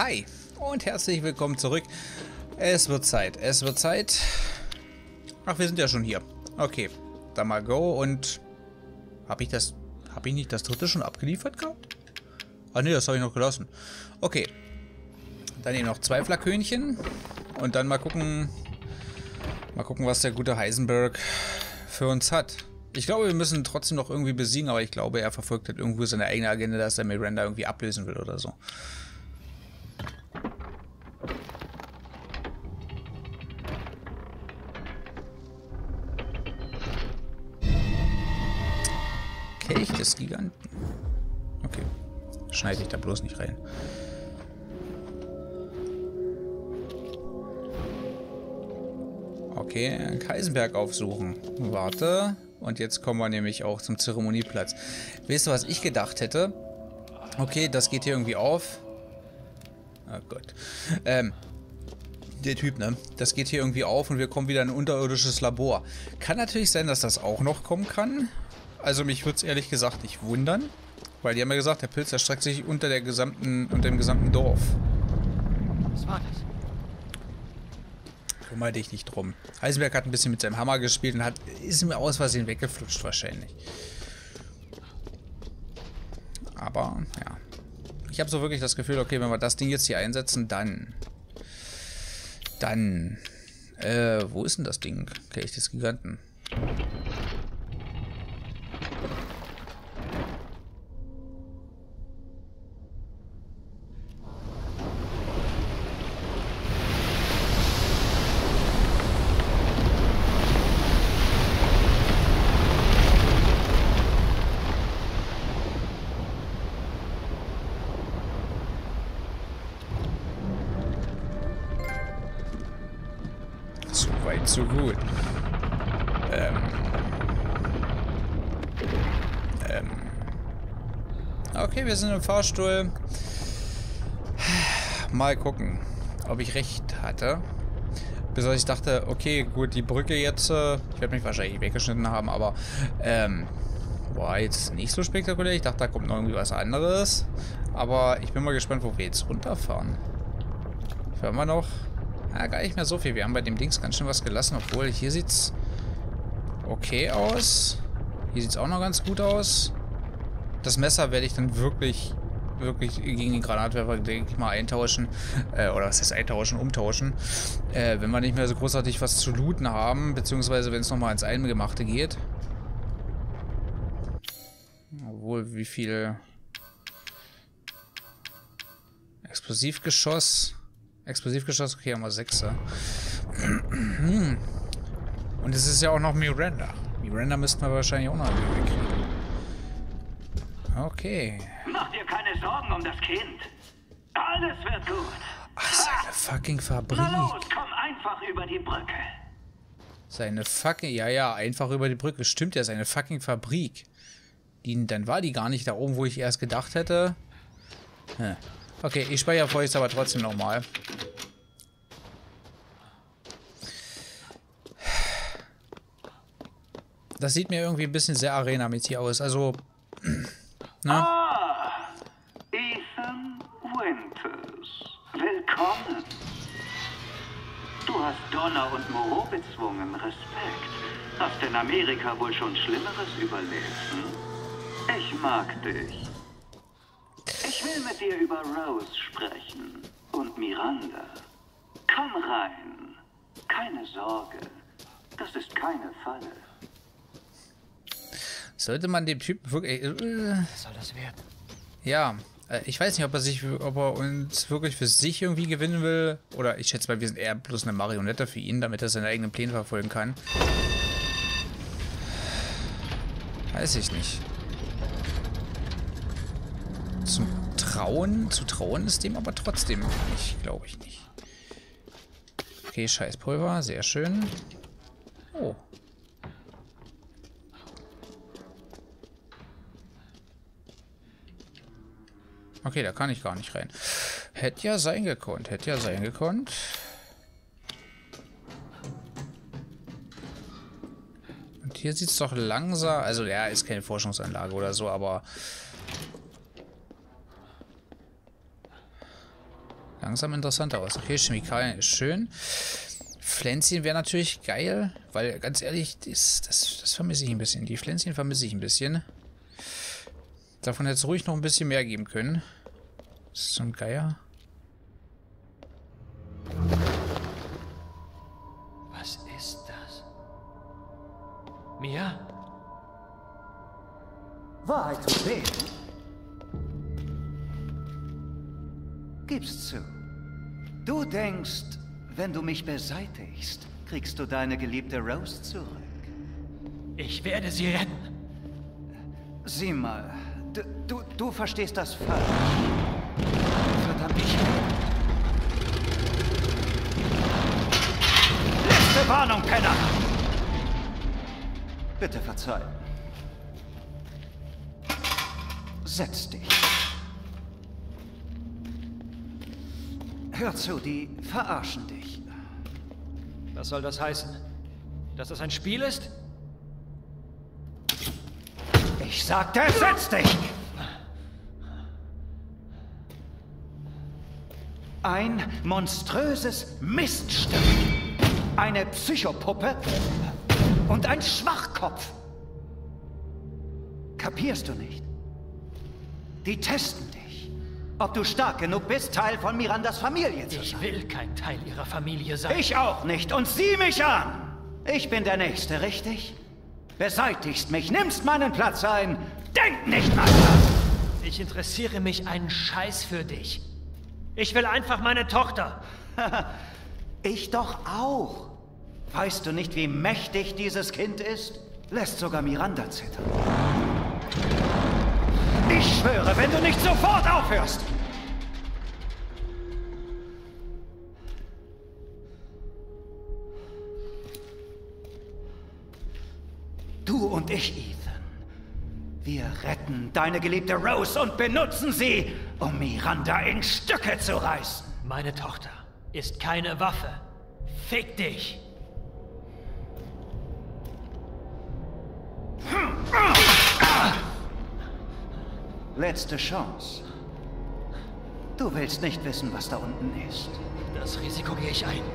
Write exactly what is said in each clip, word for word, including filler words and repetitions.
Hi und herzlich willkommen zurück. Es wird Zeit, es wird Zeit. Ach, wir sind ja schon hier. Okay, dann mal go und... Habe ich das... Habe ich nicht das dritte schon abgeliefert gehabt? Ah ne, das habe ich noch gelassen. Okay. Dann eben noch zwei Flakönchen. Und dann mal gucken... Mal gucken, was der gute Heisenberg für uns hat. Ich glaube, wir müssen trotzdem noch irgendwie besiegen, aber ich glaube, er verfolgt halt irgendwo seine eigene Agenda, dass er Miranda irgendwie ablösen will oder so. Kelch des Giganten. Okay. Schneide ich da bloß nicht rein. Okay, Heisenberg aufsuchen. Warte. Und jetzt kommen wir nämlich auch zum Zeremonieplatz. Weißt du, was ich gedacht hätte? Okay, das geht hier irgendwie auf. Oh Gott. Ähm, der Typ, ne? Das geht hier irgendwie auf und wir kommen wieder in ein unterirdisches Labor. Kann natürlich sein, dass das auch noch kommen kann. Also mich würde es ehrlich gesagt nicht wundern. Weil die haben ja gesagt, der Pilz erstreckt sich unter der gesamten, unter dem gesamten Dorf. Was war das? Kümmere dich nicht drum. Heisenberg hat ein bisschen mit seinem Hammer gespielt und hat, ist mir aus Versehen weggeflutscht wahrscheinlich. Aber, ja. Ich habe so wirklich das Gefühl, okay, wenn wir das Ding jetzt hier einsetzen, dann... Dann... Äh, wo ist denn das Ding? Kelch des Giganten. Weit so gut. Ähm. Ähm. Okay, wir sind im Fahrstuhl. Mal gucken, ob ich recht hatte. Bis ich dachte, okay, gut, die Brücke jetzt, äh, ich werde mich wahrscheinlich weggeschnitten haben, aber ähm, war jetzt nicht so spektakulär. Ich dachte, da kommt noch irgendwie was anderes. Aber ich bin mal gespannt, wo wir jetzt runterfahren. Hören wir noch? Ja, gar nicht mehr so viel. Wir haben bei dem Dings ganz schön was gelassen, obwohl hier sieht's okay aus. Hier sieht's auch noch ganz gut aus. Das Messer werde ich dann wirklich, wirklich gegen den Granatwerfer, denke ich mal, eintauschen. Äh, oder was heißt eintauschen, umtauschen. Äh, wenn wir nicht mehr so großartig was zu looten haben, beziehungsweise wenn es nochmal ins Eingemachte geht. Obwohl, wie viel Explosivgeschoss... Explosivgeschoss, okay, haben wir sechser. Und es ist ja auch noch Miranda. Miranda müssten wir wahrscheinlich auch noch wegkriegen. Okay. Mach dir keine Sorgen um das Kind. Alles wird gut. Ach, seine fucking Fabrik. Na los, komm einfach über die Brücke. Seine fucking... Ja, ja, einfach über die Brücke. Stimmt ja, seine fucking Fabrik. Die, dann war die gar nicht da oben, wo ich erst gedacht hätte. Hm. Okay, ich speichere vor jetzt aber trotzdem nochmal. Das sieht mir irgendwie ein bisschen sehr Arena-mäßig aus. Also, na? Ah, Ethan Winters. Willkommen. Du hast Donner und Moreau bezwungen. Respekt. Hast in Amerika wohl schon Schlimmeres überlebt, hm? Ich mag dich. Ich will mit dir über Rose sprechen und Miranda. Komm rein. Keine Sorge. Das ist keine Falle. Sollte man dem Typen wirklich... Äh, Was soll das werden? ja, äh, ich weiß nicht, ob er sich, ob er uns wirklich für sich irgendwie gewinnen will. Oder ich schätze mal, wir sind eher bloß eine Marionette für ihn, damit er seine eigenen Pläne verfolgen kann. Weiß ich nicht. Zum Trauen, zu trauen ist dem aber trotzdem nicht, glaube ich nicht. Okay, Scheißpulver, sehr schön. Oh. Okay, da kann ich gar nicht rein. Hätte ja sein gekonnt, hätte ja sein gekonnt. Und hier sieht es doch langsam... Also, ja, ist keine Forschungsanlage oder so, aber... langsam interessanter aus. Okay, Chemikalien ist schön. Pflänzchen wäre natürlich geil, weil ganz ehrlich, das, das, das vermisse ich ein bisschen. Die Pflänzchen vermisse ich ein bisschen. Davon hätte es ruhig noch ein bisschen mehr geben können. Das ist so ein Geier. Was ist das? Mia? Wahrheit zu sehen? Gib's zu. Du denkst, wenn du mich beseitigst, kriegst du deine geliebte Rose zurück. Ich werde sie retten. Sieh mal, du, du, du verstehst das falsch. Verdammt, ich... Letzte Warnung, Penner! Bitte verzeihen. Setz dich. Hör zu, die verarschen dich. Was soll das heißen? Dass das ein Spiel ist? Ich sagte, setz dich! Ein monströses Miststück. Eine Psychopuppe und ein Schwachkopf. Kapierst du nicht? Die testen dich. Ob du stark genug bist, Teil von Mirandas Familie zu sein. Ich will kein Teil ihrer Familie sein. Ich auch nicht. Und sieh mich an! Ich bin der Nächste, richtig? Beseitigst mich, nimmst meinen Platz ein. Denk nicht weiter! Ich interessiere mich einen Scheiß für dich. Ich will einfach meine Tochter. Ich doch auch. Weißt du nicht, wie mächtig dieses Kind ist? Lässt sogar Miranda zittern. Ich schwöre, wenn du nicht sofort aufhörst! Du und ich, Ethan. Wir retten deine geliebte Rose und benutzen sie, um Miranda in Stücke zu reißen. Meine Tochter ist keine Waffe. Fick dich! Letzte Chance. Du willst nicht wissen, was da unten ist. Das Risiko gehe ich ein.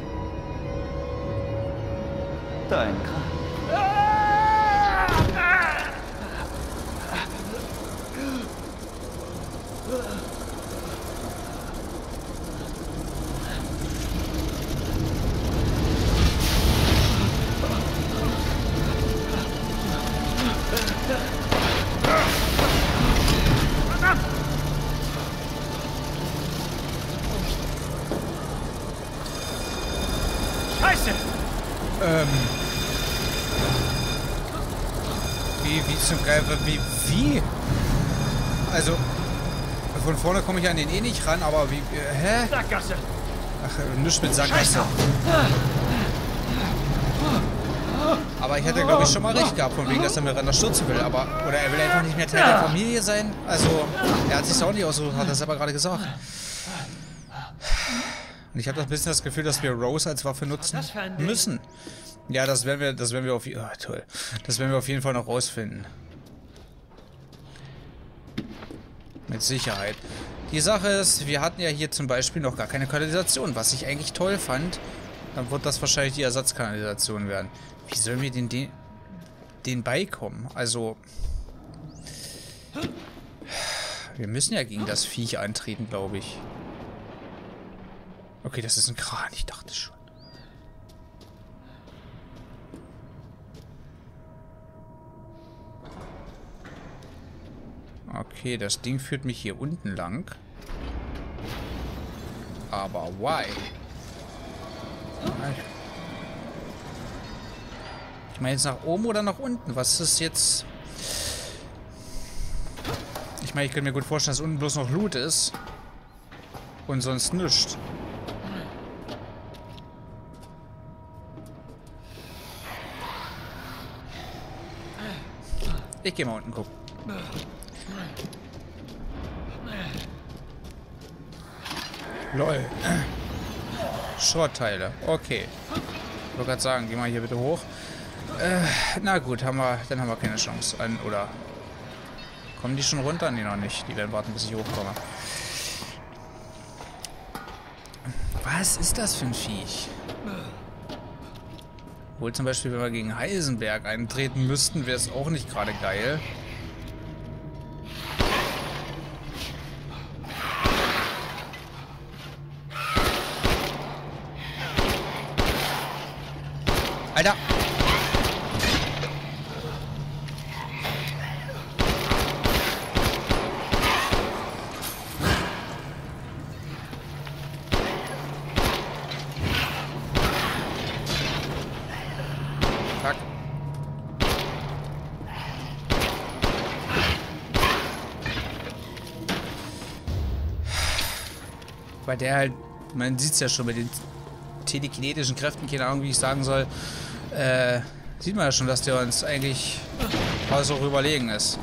Dein Grab. Scheiße! Ähm. Wie, wie zum Greifer, wie, wie? Also, von vorne komme ich an den eh nicht ran, aber wie, äh, hä? Sackgasse! Ach, nichts mit Sackgasse. Aber ich hatte, glaube ich, schon mal recht gehabt, von wegen, dass er Miranda stürzen will, aber, oder er will einfach nicht mehr Teil der Familie sein. Also, er hat sich auch nicht ausgesucht, hat er selber gerade gesagt. Und ich habe ein bisschen das Gefühl, dass wir Rose als Waffe nutzen müssen. Ja, das werden wir, das werden wir auf, oh, toll. Das werden wir auf jeden Fall noch rausfinden. Mit Sicherheit. Die Sache ist, wir hatten ja hier zum Beispiel noch gar keine Kanalisation, was ich eigentlich toll fand. Dann wird das wahrscheinlich die Ersatzkanalisation werden. Wie sollen wir den, den, den beikommen? Also, wir müssen ja gegen das Viech antreten, glaube ich. Okay, das ist ein Kran, ich dachte schon. Okay, das Ding führt mich hier unten lang. Aber why? Ich meine jetzt nach oben oder nach unten? Was ist jetzt... Ich meine, ich könnte mir gut vorstellen, dass unten bloß noch Loot ist. Und sonst nichts. Ich gehe mal unten gucken. Lol. Schrottteile. Okay. Ich wollte gerade sagen, geh mal hier bitte hoch. Äh, na gut, haben wir, dann haben wir keine Chance. An, oder kommen die schon runter? Nee, noch nicht. Die werden warten, bis ich hochkomme. Was ist das für ein Viech? Wohl zum Beispiel, wenn wir gegen Heisenberg eintreten müssten, wäre es auch nicht gerade geil. Alter! Fuck. Weil der halt, man sieht es ja schon mit den telekinetischen Kräften, keine Ahnung, wie ich sagen soll, äh, sieht man ja schon, dass der uns eigentlich auch überlegen ist.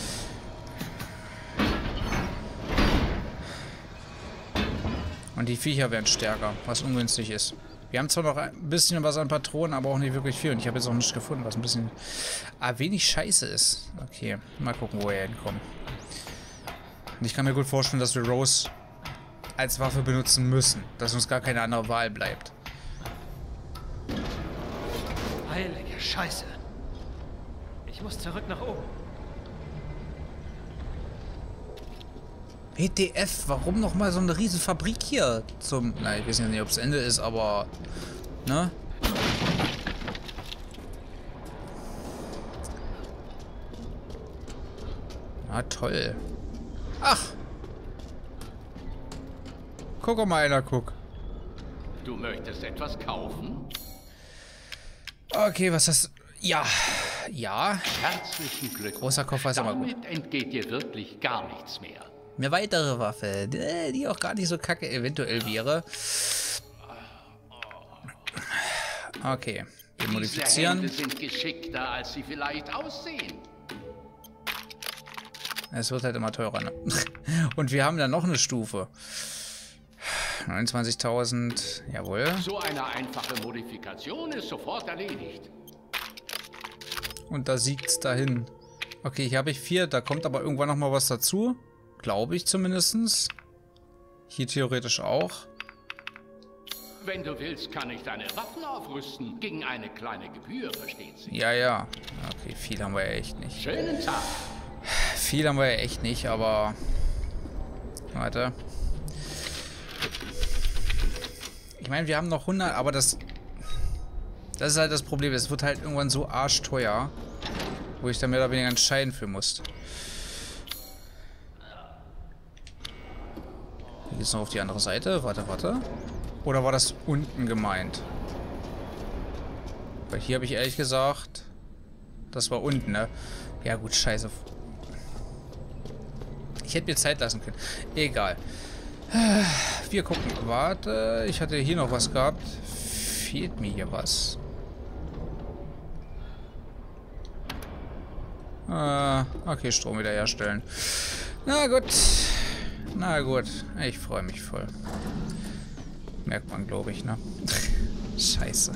Und die Viecher werden stärker, was ungünstig ist. Wir haben zwar noch ein bisschen was an Patronen, aber auch nicht wirklich viel. Und ich habe jetzt auch nichts gefunden, was ein bisschen ah, wenig scheiße ist. Okay, mal gucken, wo wir hinkommen. Und ich kann mir gut vorstellen, dass wir Rose als Waffe benutzen müssen. Dass uns gar keine andere Wahl bleibt. Heilige Scheiße. Ich muss zurück nach oben. W T F, warum nochmal so eine riesen Fabrik hier zum... Na, ich weiß ja nicht, ob es Ende ist, aber... Ne? Na toll. Ach! Guck mal, einer, guck. Du möchtest etwas kaufen? Okay, was hast... Ja. Ja. Herzlichen Glückwunsch. Großer Koffer ist aber gut. Damit entgeht dir wirklich gar nichts mehr. Eine weitere Waffe, die auch gar nicht so kacke eventuell wäre. Okay, wir modifizieren. Diese Hände sind geschickter, als sie vielleicht aussehen. Es wird halt immer teurer, ne? Und wir haben dann noch eine Stufe. neunundzwanzigtausend, jawohl. So eine einfache Modifikation ist sofort erledigt. Und da siegt's dahin. Okay, hier habe ich vier, da kommt aber irgendwann noch mal was dazu. Glaube ich zumindest. Hier theoretisch auch. Wenn du willst, kann ich deine Waffen aufrüsten. Gegen eine kleine Gebühr, versteht sich. Ja, ja. Okay, viel haben wir ja echt nicht. Schönen Tag. Viel haben wir ja echt nicht, aber... Warte. Ich meine, wir haben noch hundert, aber das... Das ist halt das Problem. Es wird halt irgendwann so arschteuer, wo ich dann mehr oder weniger entscheiden für muss. Hier geht's noch auf die andere Seite. Warte, warte. Oder war das unten gemeint? Weil hier habe ich ehrlich gesagt... Das war unten, ne? Ja gut, scheiße. Ich hätte mir Zeit lassen können. Egal. Wir gucken. Warte, ich hatte hier noch was gehabt. Fehlt mir hier was? Äh, okay, Strom wiederherstellen. Na gut. Na gut. Ich freue mich voll. Merkt man, glaube ich, ne? Scheiße.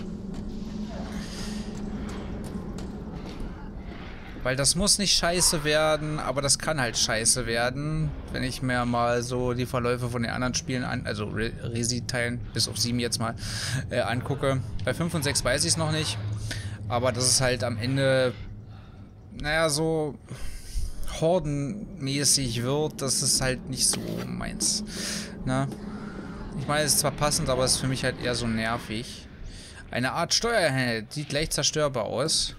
Weil das muss nicht scheiße werden, aber das kann halt scheiße werden, wenn ich mir mal so die Verläufe von den anderen Spielen an, also Re Resi-Teilen, bis auf sieben jetzt mal, äh, angucke. Bei fünf und sechs weiß ich es noch nicht, aber das ist halt am Ende, naja, so hordenmäßig wird, das ist halt nicht so meins. Ne? Ich meine, es ist zwar passend, aber es ist für mich halt eher so nervig. Eine Art Steuerhändler, sieht gleich zerstörbar aus.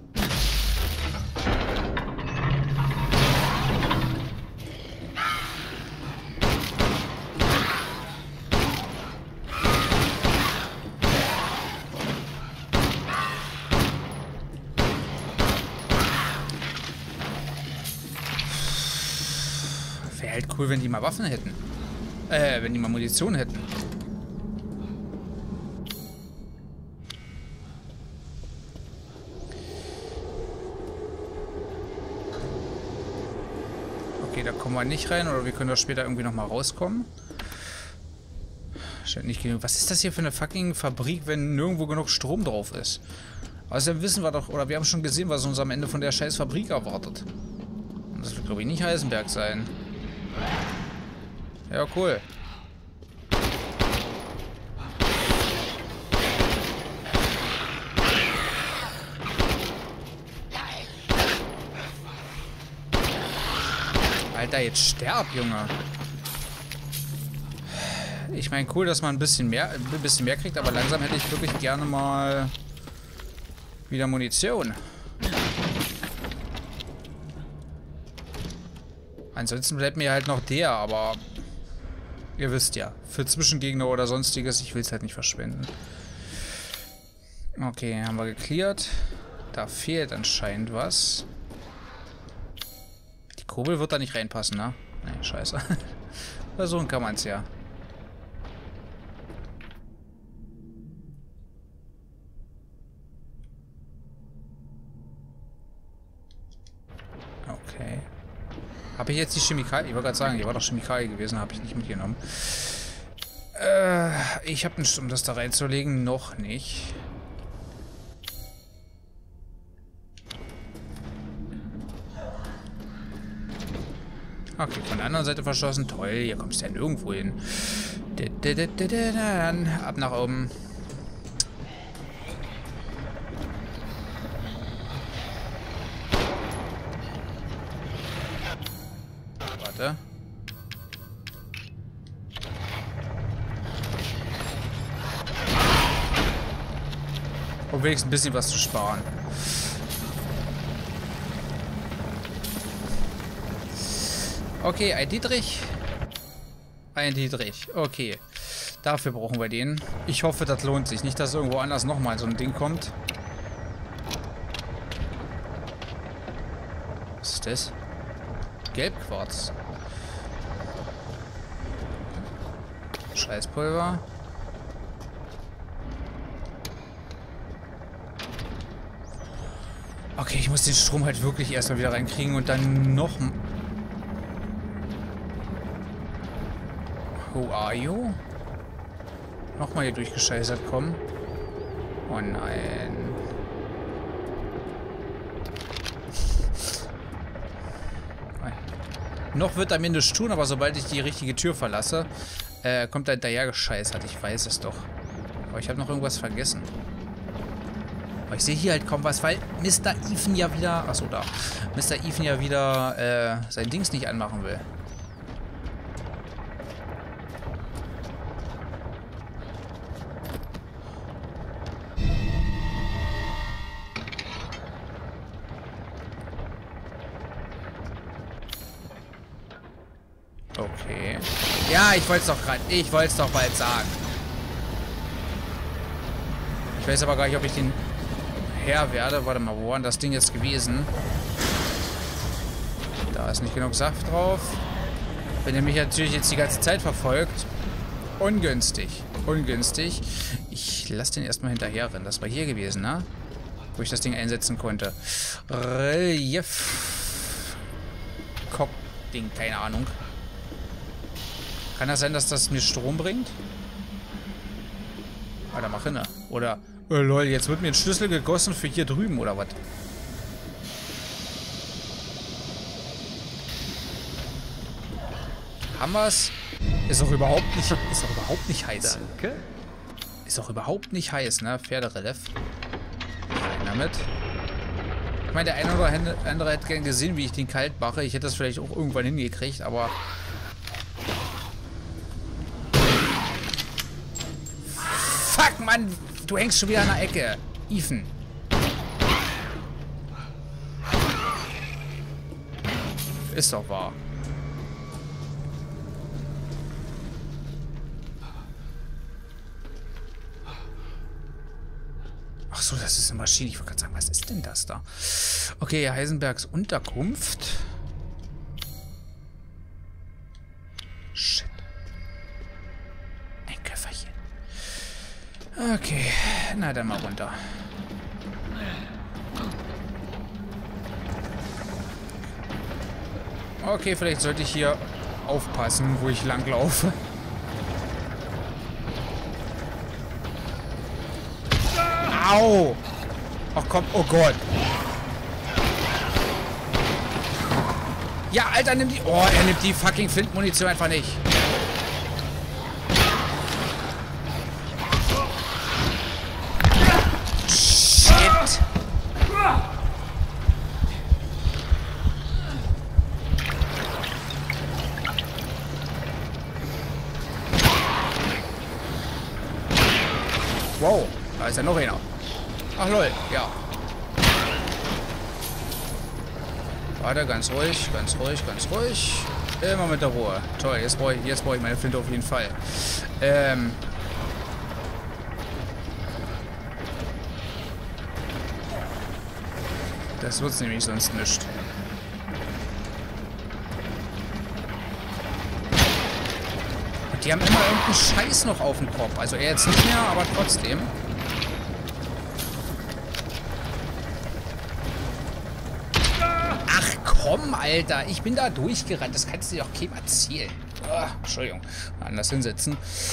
Wäre halt cool, wenn die mal Waffen hätten. Äh, wenn die mal Munition hätten. Okay, da kommen wir nicht rein, oder wir können da später irgendwie nochmal rauskommen. Scheint nicht genug. Was ist das hier für eine fucking Fabrik, wenn nirgendwo genug Strom drauf ist? Außerdem wissen wir doch, oder wir haben schon gesehen, was uns am Ende von der scheiß Fabrik erwartet. Und das wird, glaube ich, nicht Heisenberg sein. Ja, cool. Alter, jetzt sterb, Junge. Ich meine, cool, dass man ein bisschen mehr, ein bisschen mehr kriegt, aber langsam hätte ich wirklich gerne mal wieder Munition. Ansonsten bleibt mir halt noch der, aber ihr wisst ja, für Zwischengegner oder sonstiges, ich will es halt nicht verschwenden. Okay, haben wir geklärt. Da fehlt anscheinend was. Die Kurbel wird da nicht reinpassen, ne? Ne, scheiße. Versuchen kann man es ja. Okay. Habe ich jetzt die Chemikalie? Ich wollte gerade sagen, hier war doch Chemikalie gewesen, habe ich nicht mitgenommen. Äh, ich habe nichts, um das da reinzulegen. Noch nicht. Okay, von der anderen Seite verschlossen. Toll, hier kommst du ja nirgendwo hin. Dann ab nach oben. Warte. Um wenigstens ein bisschen was zu sparen. Okay, ein Dietrich. Ein Dietrich. Okay. Dafür brauchen wir den. Ich hoffe, das lohnt sich. Nicht, dass irgendwo anders nochmal so ein Ding kommt. Was ist das? Gelbquarz. Scheißpulver. Okay, ich muss den Strom halt wirklich erstmal wieder reinkriegen und dann noch... Who are you? Nochmal hier durchgescheißert kommen. Oh nein. Noch wird er mir nichts tun, aber sobald ich die richtige Tür verlasse, äh, kommt er hinterher gescheißert. Ich weiß es doch. Aber ich habe noch irgendwas vergessen. Aber ich sehe hier halt kaum was, weil Mister Ethan ja wieder... Achso, da. Mister Ethan ja wieder äh, sein Dings nicht anmachen will. Okay. Ja, ich wollte es doch gerade. Ich wollte es doch bald sagen. Ich weiß aber gar nicht, ob ich den Herr werde. Warte mal, wo war denn das Ding jetzt gewesen? Da ist nicht genug Saft drauf. Wenn ihr mich natürlich jetzt die ganze Zeit verfolgt. Ungünstig. Ungünstig. Ich lasse den erstmal hinterher rennen. Das war hier gewesen, ne? Wo ich das Ding einsetzen konnte. Relief. Cock-Ding, keine Ahnung. Kann das sein, dass das mir Strom bringt? Alter, mach hin. Oder, oh lol, jetzt wird mir ein Schlüssel gegossen für hier drüben, oder was? Haben wir's? Ist doch überhaupt nicht, ist doch überhaupt nicht heiß. Danke. Ist doch überhaupt nicht heiß, ne? Pferderelief. Rein damit. Ich meine, der eine oder andere hätte gern gesehen, wie ich den kalt mache. Ich hätte das vielleicht auch irgendwann hingekriegt, aber... Fuck, Mann! Du hängst schon wieder an der Ecke. Ethan. Ist doch wahr. Ach so, das ist eine Maschine. Ich wollte gerade sagen, was ist denn das da? Okay, Heisenbergs Unterkunft. Shit. Ein Köfferchen. Okay, na dann mal runter. Okay, vielleicht sollte ich hier aufpassen, wo ich lang laufe. Au! Ach komm, oh Gott. Ja, Alter, nimm die... Oh, er nimmt die fucking Flintmunition einfach nicht. Shit. Wow, da ist ja noch einer. Ach lol, ja. Warte, ganz ruhig, ganz ruhig, ganz ruhig. Immer mit der Ruhe. Toll, jetzt brauche ich, jetzt brauche ich meine Flinte auf jeden Fall. Ähm... Das wird's nämlich sonst nicht. Und die haben immer irgendeinen Scheiß noch auf dem Kopf. Also er jetzt nicht mehr, aber trotzdem. Ach komm, Alter. Ich bin da durchgerannt. Das kannst du dir doch keinem erzählen. Oh, Entschuldigung. Anders hinsetzen.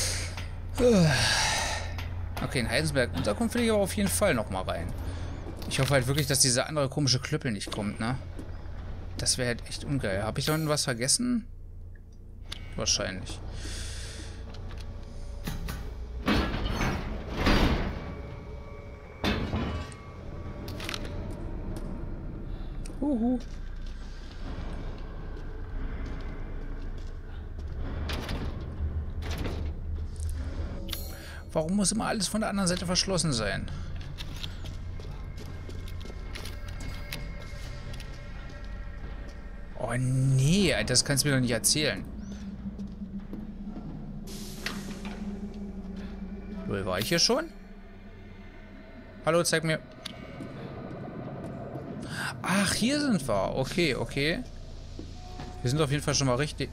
Okay, in Heisenberg Unterkunft will ich aber auf jeden Fall noch mal rein. Ich hoffe halt wirklich, dass diese andere komische Klöppel nicht kommt, ne? Das wäre halt echt ungeil. Habe ich da unten was vergessen? Wahrscheinlich. Huhu. Warum muss immer alles von der anderen Seite verschlossen sein? Oh nee, das kannst du mir doch nicht erzählen. Wo war ich hier schon? Hallo, zeig mir. Ach, hier sind wir. Okay, okay. Wir sind auf jeden Fall schon mal richtig.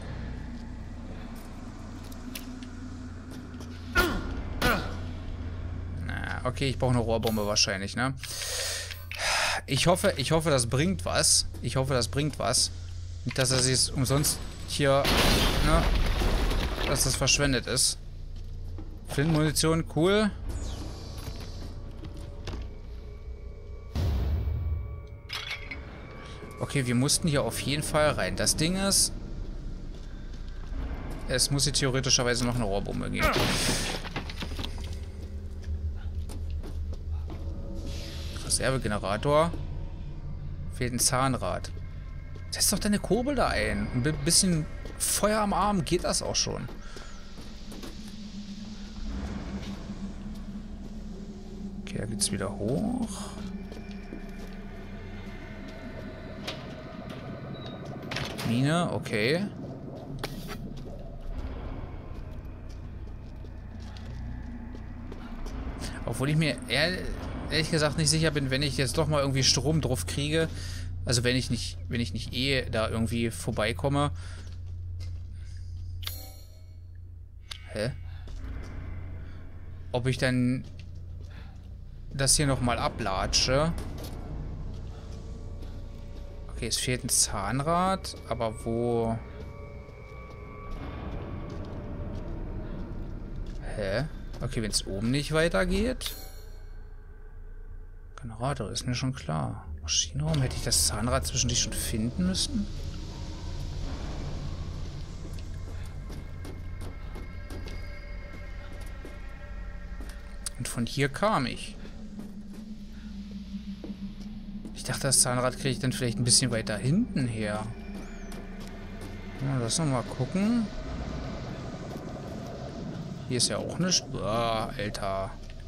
Na, okay, ich brauche eine Rohrbombe wahrscheinlich, ne? Ich hoffe, ich hoffe, das bringt was. Ich hoffe, das bringt was. Nicht, dass er sich umsonst hier, ne, dass das verschwendet ist. Flintenmunition, cool. Okay, wir mussten hier auf jeden Fall rein. Das Ding ist, es muss hier theoretischerweise noch eine Rohrbombe geben. Reservegenerator. Fehlt ein Zahnrad. Setz doch deine Kurbel da ein. Ein bisschen Feuer am Arm geht das auch schon. Okay, da geht's wieder hoch. Mine, okay. Obwohl ich mir ehrlich, ehrlich gesagt nicht sicher bin, wenn ich jetzt doch mal irgendwie Strom drauf kriege. Also wenn ich nicht, wenn ich nicht eh da irgendwie vorbeikomme. Hä? Ob ich dann das hier nochmal ablatsche. Okay, es fehlt ein Zahnrad, aber wo... Hä? Okay, wenn es oben nicht weitergeht. Generator, ist mir schon klar. Maschinenraum, hätte ich das Zahnrad zwischendurch schon finden müssen? Und von hier kam ich. Ich dachte, das Zahnrad kriege ich dann vielleicht ein bisschen weiter hinten her. Ja, lass noch mal gucken. Hier ist ja auch nichts. Boah, Alter.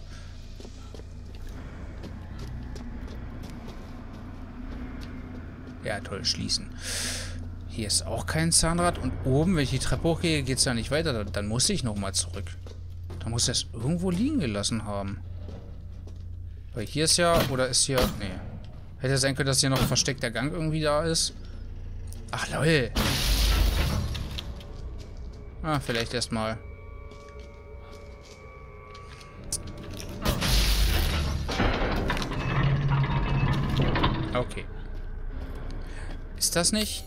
Ja, toll, schließen. Hier ist auch kein Zahnrad. Und oben, wenn ich die Treppe hochgehe, geht es ja nicht weiter. Dann, dann muss ich nochmal zurück. Da muss ich das irgendwo liegen gelassen haben. Weil hier ist ja... Oder ist hier... Nee. Hätte sein können, dass hier noch ein versteckter Gang irgendwie da ist. Ach, lol. Ah, vielleicht erstmal. Okay. Ist das nicht?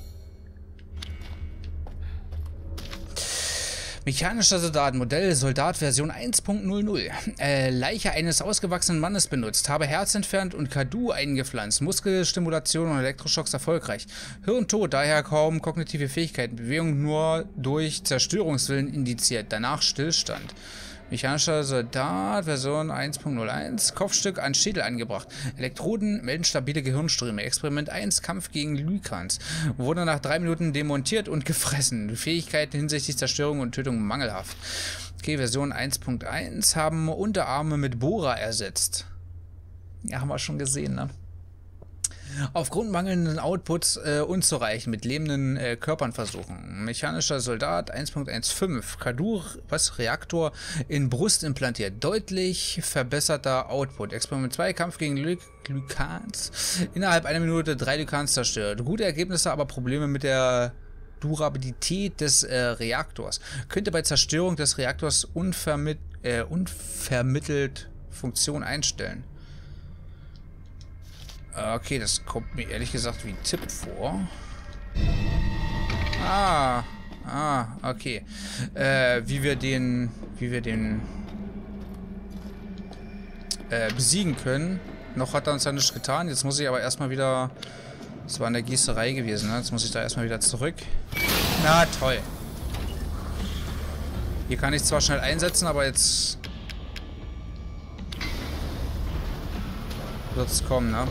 Mechanischer Soldat, Modell Soldat Version eins Punkt null null. Äh, Leiche eines ausgewachsenen Mannes benutzt. Habe Herz entfernt und Kadu eingepflanzt. Muskelstimulation und Elektroschocks erfolgreich. Hirntod, daher kaum kognitive Fähigkeiten. Bewegung nur durch Zerstörungswillen indiziert. Danach Stillstand. Mechanischer Soldat, Version eins Punkt null eins. Kopfstück an Schädel angebracht. Elektroden melden stabile Gehirnströme. Experiment eins, Kampf gegen Lykans. Wurde nach drei Minuten demontiert und gefressen. Fähigkeiten hinsichtlich Zerstörung und Tötung mangelhaft. Okay, Version eins Punkt eins haben Unterarme mit Bohrer ersetzt. Ja, haben wir schon gesehen, ne? Aufgrund mangelnden Outputs äh, unzureichend mit lebenden äh, Körpern versuchen. Mechanischer Soldat eins Punkt fünfzehn. Kadur, was? Reaktor in Brust implantiert. Deutlich verbesserter Output. Experiment zwei. Kampf gegen Ly Lykans. Innerhalb einer Minute drei Lykans zerstört. Gute Ergebnisse, aber Probleme mit der Durabilität des äh, Reaktors. Könnte bei Zerstörung des Reaktors unvermitt äh, unvermittelt Funktion einstellen. Okay, das kommt mir ehrlich gesagt wie ein Tipp vor. Ah, ah, okay. Äh, wie wir den, wie wir den äh, besiegen können. Noch hat er uns ja nichts getan. Jetzt muss ich aber erstmal wieder... Das war in der Gießerei gewesen, ne? Jetzt muss ich da erstmal wieder zurück. Na, toll. Hier kann ich zwar schnell einsetzen, aber jetzt... wird es kommen, ne?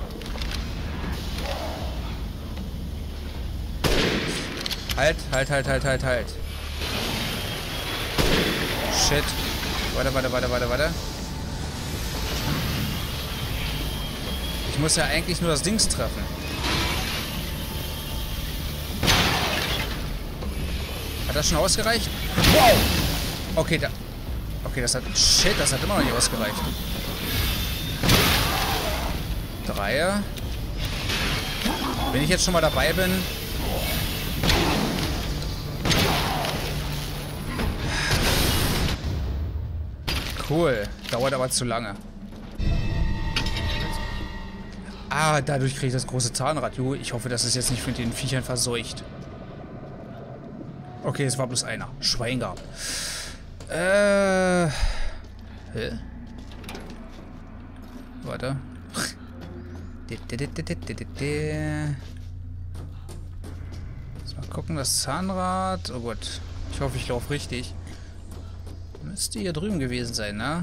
Halt, halt, halt, halt, halt, halt. Shit. Warte, warte, warte, warte, warte. Ich muss ja eigentlich nur das Dings treffen. Hat das schon ausgereicht? Wow! Okay, da... Okay, das hat... Shit, das hat immer noch nicht ausgereicht. Drei. Wenn ich jetzt schon mal dabei bin... Cool. Dauert aber zu lange. Ah, dadurch kriege ich das große Zahnrad. Jo, ich hoffe, das ist jetzt nicht von den Viechern verseucht. Okay, es war bloß einer. Schwein gab. Äh. Hä? Warte. Lass mal gucken, das Zahnrad. Oh Gott. Ich hoffe, ich laufe richtig. Müsste hier drüben gewesen sein, ne?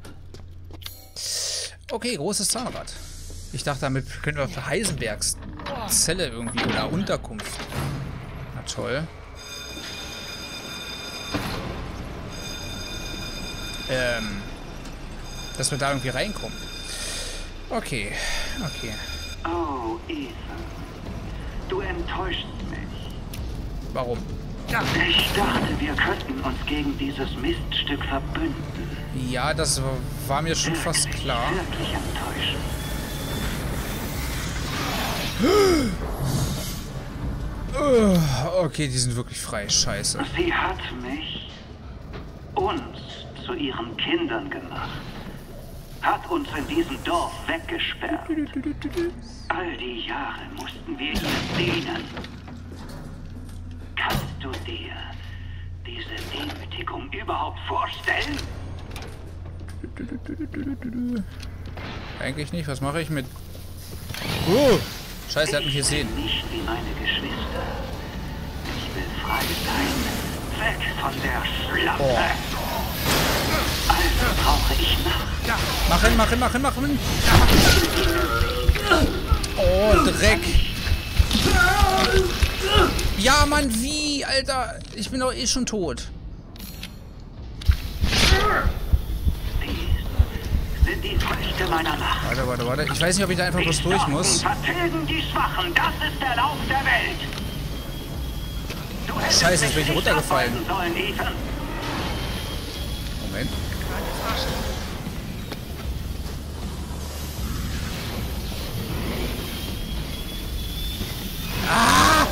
Okay, großes Zahnrad. Ich dachte, damit können wir für Heisenbergs Zelle irgendwie oder Unterkunft. Na toll. Ähm, dass wir da irgendwie reinkommen. Okay, okay. Oh, Ethan. Du enttäuschst mich. Warum? Ich dachte, wir könnten uns gegen dieses Miststück verbünden. Ja, das war mir schon fast klar. Wirklich enttäuschend. Okay, die sind wirklich frei. Scheiße. Sie hat mich, uns, zu ihren Kindern gemacht. Hat uns in diesem Dorf weggesperrt. All die Jahre mussten wir ihr dienen. Kannst du dir diese Demütigung überhaupt vorstellen? Eigentlich nicht. Was mache ich mit... Oh! Scheiße, er hat mich gesehen. Ich bin nicht wie meine Geschwister. Ich will frei sein. Weg von der Schlampe. Oh. Also brauche ich Macht. Machen, machen, machen, machen. Oh, Dreck. Ja, Mann, wie? Alter, ich bin doch eh schon tot. Dies sind die Früchte meiner Macht. Warte, warte, warte. Ich weiß nicht, ob ich da einfach bloß durch muss. Vertilgen die Schwachen. Das ist der Lauf der Welt. Du hättest Scheiße, jetzt bin ich mich nicht runtergefallen. abhalten sollen, Ethan. Moment. Ah!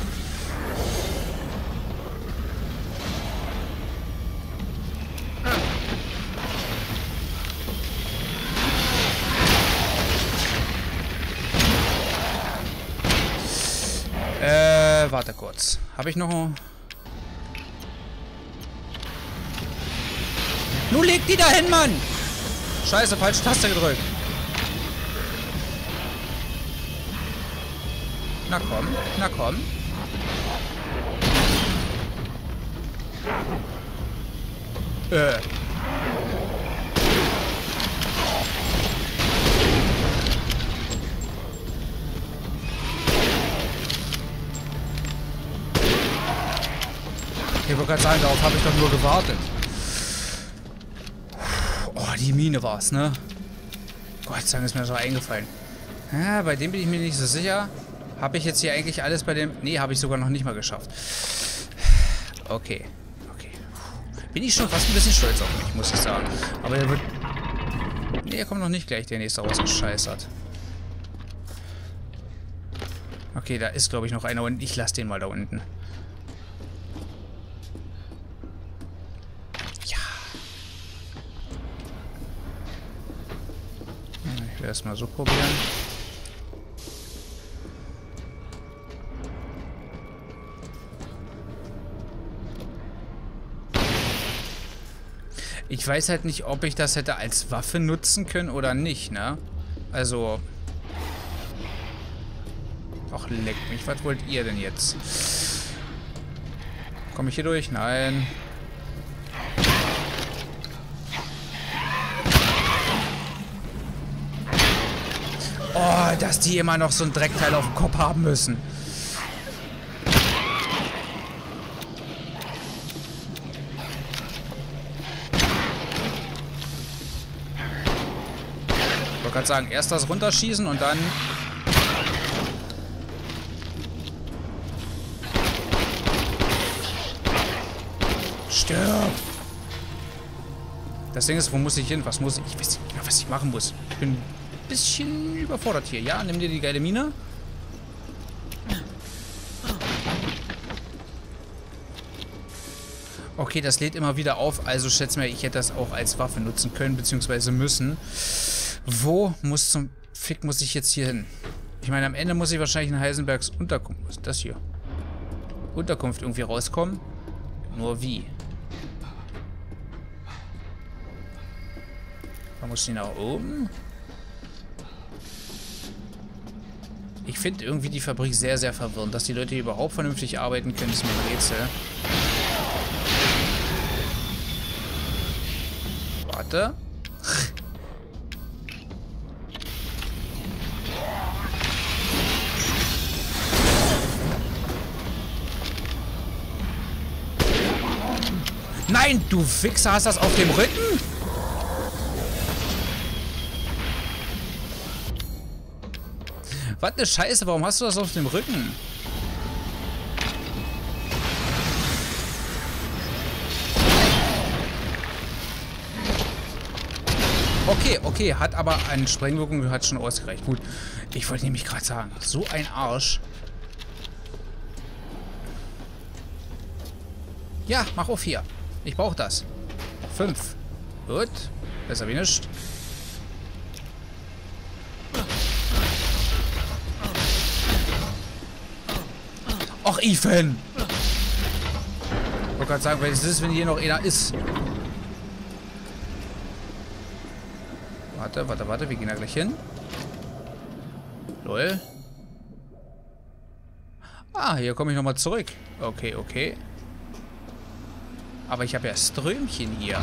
Äh, warte kurz. Habe ich noch... Nun leg die da hin, Mann! Scheiße, falsche Taste gedrückt. Na komm, na komm. Äh. Ich wollte gerade sagen, darauf habe ich doch nur gewartet. Oh, die Mine war's, ne? Gott sei Dank ist mir das schon eingefallen. Ja, bei dem bin ich mir nicht so sicher. Habe ich jetzt hier eigentlich alles bei dem... Nee, habe ich sogar noch nicht mal geschafft. Okay. Okay. Bin ich schon fast ein bisschen stolz auf mich, muss ich sagen. Aber der wird... Nee, er kommt noch nicht gleich, der nächste rausgescheißert. Okay, da ist, glaube ich, noch einer und ich lasse den mal da unten. Ja. Ich werde es mal so probieren. Ich weiß halt nicht, ob ich das hätte als Waffe nutzen können oder nicht, ne? Also... Ach, leck mich. Was wollt ihr denn jetzt? Komme ich hier durch? Nein. Oh, dass die immer noch so ein Dreckteil auf dem Kopf haben müssen. Ich wollte gerade sagen, erst das runterschießen und dann... Stirb! Das Ding ist, wo muss ich hin? Was muss ich? Ich weiß nicht mehr, was ich machen muss. Ich bin ein bisschen überfordert hier. Ja, nimm dir die geile Mine. Okay, das lädt immer wieder auf. Also schätze mir, ich hätte das auch als Waffe nutzen können, beziehungsweise müssen. Wo muss zum Fick muss ich jetzt hier hin? Ich meine, am Ende muss ich wahrscheinlich in Heisenbergs Unterkunft... Was ist das hier? Unterkunft irgendwie rauskommen. Nur wie? Da muss ich nach oben. Ich finde irgendwie die Fabrik sehr, sehr verwirrend. Dass die Leute hier überhaupt vernünftig arbeiten können, ist mir ein Rätsel. Warte. Nein, du Wichser, hast das auf dem Rücken? Was eine Scheiße, warum hast du das auf dem Rücken? Okay, okay, hat aber eine Sprengwirkung, hat schon ausgereicht. Gut, ich wollte nämlich gerade sagen, so ein Arsch. Ja, mach auf hier. Ich brauche das. Fünf. Gut. Besser wie nichts. Ach, Ethan! Ich wollte gerade sagen, was ist das, wenn hier noch einer ist? Warte, warte, warte. Wir gehen da gleich hin. Lol. Ah, hier komme ich nochmal zurück. Okay, okay. Aber ich habe ja Strömchen hier.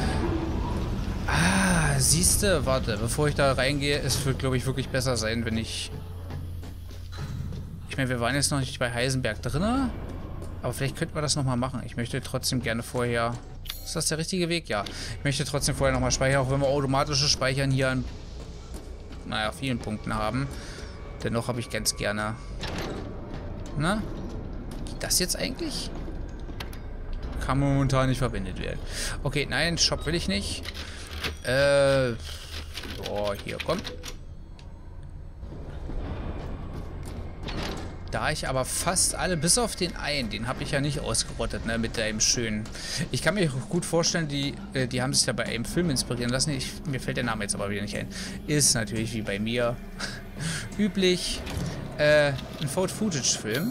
Ah, siehste, warte, bevor ich da reingehe, es wird, glaube ich, wirklich besser sein, wenn ich... Ich meine, wir waren jetzt noch nicht bei Heisenberg drin, aber vielleicht könnten wir das nochmal machen. Ich möchte trotzdem gerne vorher... Ist das der richtige Weg? Ja. Ich möchte trotzdem vorher nochmal speichern, auch wenn wir automatisches Speichern hier an, naja, vielen Punkten haben. Dennoch habe ich ganz gerne... Na? Geht das jetzt eigentlich? Kann momentan nicht verwendet werden. Okay, nein, Shop will ich nicht. Äh... Oh, hier, komm. Da ich aber fast alle, bis auf den einen, den habe ich ja nicht ausgerottet, ne, mit dem schönen. Ich kann mir gut vorstellen, die, äh, die haben sich ja bei einem Film inspirieren lassen. Ich, mir fällt der Name jetzt aber wieder nicht ein. Ist natürlich wie bei mir üblich äh, ein Found-Footage-Film.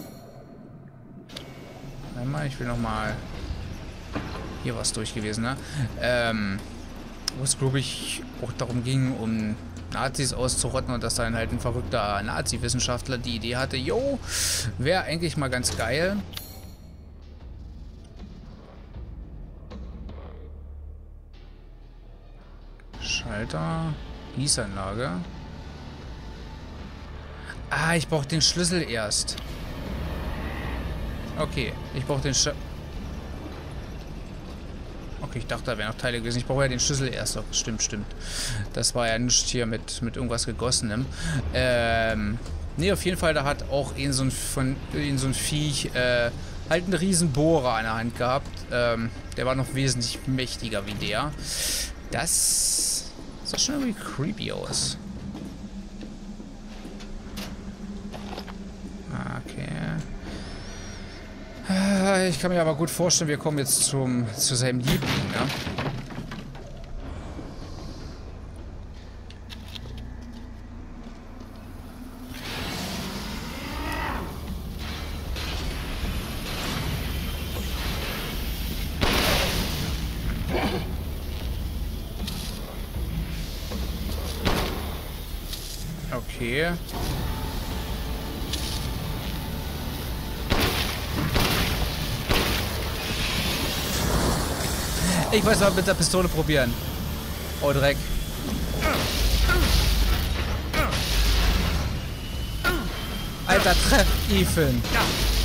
Einmal, ich will nochmal... Hier war es durch gewesen, ne? Ähm, wo es, glaube ich, auch darum ging, um Nazis auszurotten und dass dann halt ein verrückter Nazi-Wissenschaftler die Idee hatte, jo, wäre eigentlich mal ganz geil. Schalter, Gießanlage. Ah, ich brauche den Schlüssel erst. Okay, ich brauche den Schlüssel. Okay, ich dachte, da wären noch Teile gewesen. Ich brauche ja den Schlüssel erst. Oh, stimmt, stimmt. Das war ja nicht hier mit, mit irgendwas Gegossenem. Ähm, nee, auf jeden Fall, da hat auch in so ein, von, in so ein Viech äh, halt einen riesen Bohrer an der Hand gehabt. Ähm, der war noch wesentlich mächtiger wie der. Das sieht schon irgendwie creepy aus. Okay. Ich kann mir aber gut vorstellen, wir kommen jetzt zum, zu seinem Liebling, ne? Okay. Ich weiß mal mit der Pistole probieren. Oh, Dreck. Alter, treff, Ethan.